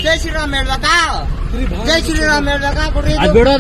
ಜೈ ಶ್ರೀರಾಮ್ ಹೇಳ್ಬೇಕಾ? ಜೈ ಶ್ರೀರಾಮ್ ಹೇಳ್ಬೇಕಾ? ಕೊಡ್ರಿ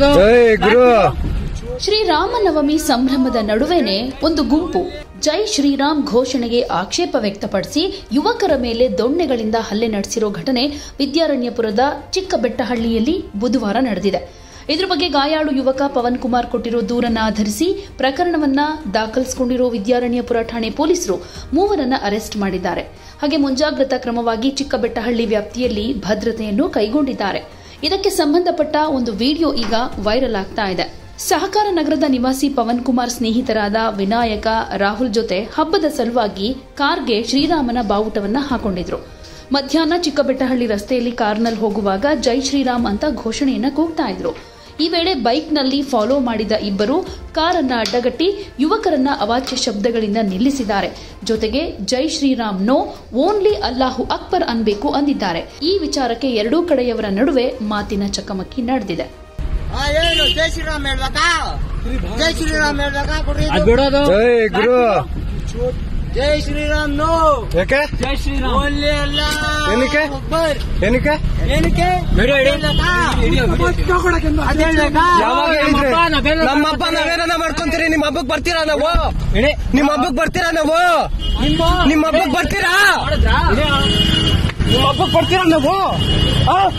ಶ್ರೀರಾಮನವಮಿ ಸಂಭ್ರಮದ ನಡುವೆನೆ ಒಂದು ಗುಂಪು ಜೈ ಶ್ರೀರಾಮ್ ಘೋಷಣೆಗೆ ಆಕ್ಷೇಪ ವ್ಯಕ್ತಪಡಿಸಿ ಯುವಕರ ಮೇಲೆ ದೊಣ್ಣೆಗಳಿಂದ ಹಲ್ಲೆ ನಡೆಸಿರೋ ಘಟನೆ ವಿದ್ಯಾರಣ್ಯಪುರದ ಚಿಕ್ಕಬೆಟ್ಟಹಳ್ಳಿಯಲ್ಲಿ ಬುಧವಾರ ನಡೆದಿದೆ. ಇದರ ಬಗ್ಗೆ ಗಾಯಾಳು ಯುವಕ ಪವನ್ ಕುಮಾರ್ ಕೊಟ್ಟಿರೋ ದೂರನ್ನ ಆಧರಿಸಿ ಪ್ರಕರಣವನ್ನ ದಾಖಲಿಸಿಕೊಂಡಿರೋ ವಿದ್ಯಾರಣ್ಯಪುರ ಠಾಣೆ ಪೊಲೀಸರು ಮೂವರನ್ನ ಅರೆಸ್ಟ್ ಮಾಡಿದ್ದಾರೆ. ಹಾಗೆ ಮುಂಜಾಗ್ರತಾ ಕ್ರಮವಾಗಿ ಚಿಕ್ಕಬೆಟ್ಟಹಳ್ಳಿ ವ್ಯಾಪ್ತಿಯಲ್ಲಿ ಭದ್ರತೆಯನ್ನು ಕೈಗೊಂಡಿದ್ದಾರೆ. ಇದಕ್ಕೆ ಸಂಬಂಧಪಟ್ಟ ಒಂದು ವಿಡಿಯೋ ಈಗ ವೈರಲ್ ಆಗ್ತಾ ಇದೆ. ಸಹಕಾರ ನಗರದ ನಿವಾಸಿ ಪವನ್ ಕುಮಾರ್ ಸ್ನೇಹಿತರಾದ ವಿನಾಯಕ, ರಾಹುಲ್ ಜೊತೆ ಹಬ್ಬದ ಸಲುವಾಗಿ ಕಾರ್ಗೆ ಶ್ರೀರಾಮನ ಬಾವುಟವನ್ನ ಹಾಕೊಂಡಿದ್ರು. ಮಧ್ಯಾಹ್ನ ಚಿಕ್ಕಬೆಟ್ಟಹಳ್ಳಿ ರಸ್ತೆಯಲ್ಲಿ ಕಾರ್ನಲ್ಲಿ ಹೋಗುವಾಗ ಜೈ ಶ್ರೀರಾಮ್ ಅಂತ ಘೋಷಣೆಯನ್ನ ಕೂಗ್ತಾ ಇದ್ರು. ಈ ವೇಳೆ ಬೈಕ್ನಲ್ಲಿ ಫಾಲೋ ಮಾಡಿದ ಇಬ್ಬರು ಕಾರನ್ನ ಅಡ್ಡಗಟ್ಟಿ ಯುವಕರನ್ನ ಅವಾಚ್ಯ ಶಬ್ದಗಳಿಂದ ನಿಲ್ಲಿಸಿದ್ದಾರೆ. ಜೊತೆಗೆ ಜೈ ಶ್ರೀರಾಮ್ ನೋ, ಓನ್ಲಿ ಅಲ್ಲಾಹು ಅಕ್ಬರ್ ಅನ್ಬೇಕು ಅಂದಿದ್ದಾರೆ. ಈ ವಿಚಾರಕ್ಕೆ ಎರಡೂ ಕಡೆಯವರ ನಡುವೆ ಮಾತಿನ ಚಕಮಕಿ ನಡೆದಿದೆ. ಏನು ಜೈ ಶ್ರೀರಾಮ್ ಹೇಳ್ಬೇಕಾ? ಜೈ ಶ್ರೀರಾಮ್ ಹೇಳ್ಬೇಕಾ? ಕೊಡ್ರಿ ಜೈ ಶ್ರೀರಾಮ್ ನೋ. ಯಾಕೆ ಜೈ ಶ್ರೀರಾಮ್ ಓನ್ಲಿ ಅಲ್ಲಾಹ್ ಅಕ್ಬರ್. ಏನಕ್ಕೆ ನಮ್ಮ ಹಬ್ಬ ನಾವೇನ ಮಾಡ್ಕೊಂತೀರಿ? ನಿಮ್ಮ ಹಬ್ಬಕ್ ಬರ್ತೀರಾ ನಾವು? ನಿಮ್ಮ ಹಬ್ಬಕ್ ಬರ್ತೀರಾ ನಾವು? ನಿಮ್ಮ ಹಬ್ಬಕ್ ಬರ್ತೀರಾ? ನಿಮ್ಮ ಹಬ್ಬಕ್ ಬರ್ತೀರಾ ನಾವು?